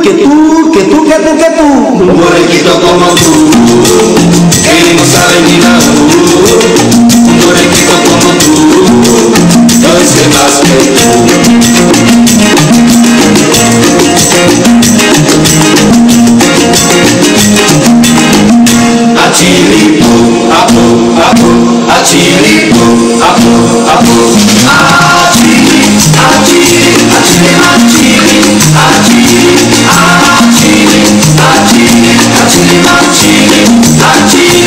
Un borreguito como tú, que no sabe ni la un borreguito como tú, yo sé más que tú. Achiripo, apo, apo, achiripo, apo, apo, achiri, achiri, achiri, achiri, achiri, achiri, achiri, achiri, achiri,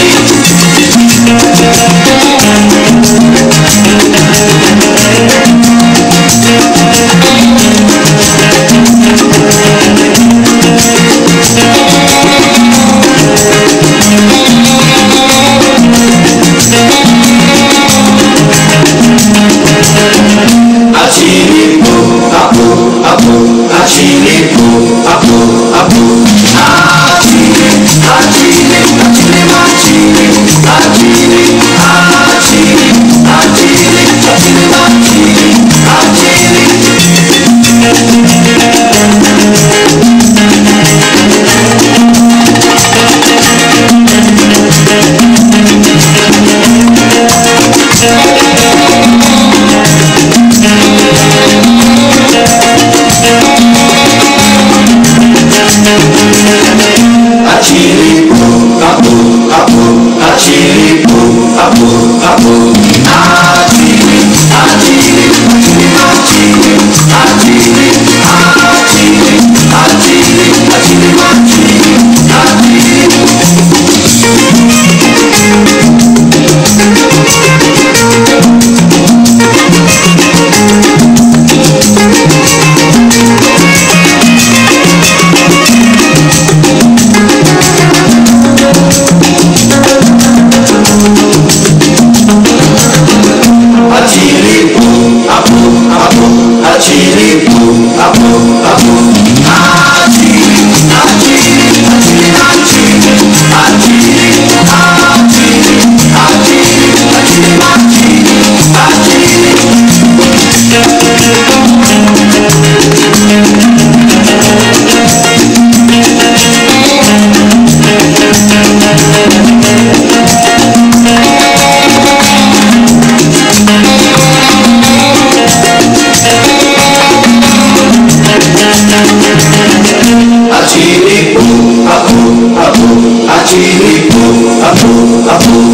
Achiripo, apo,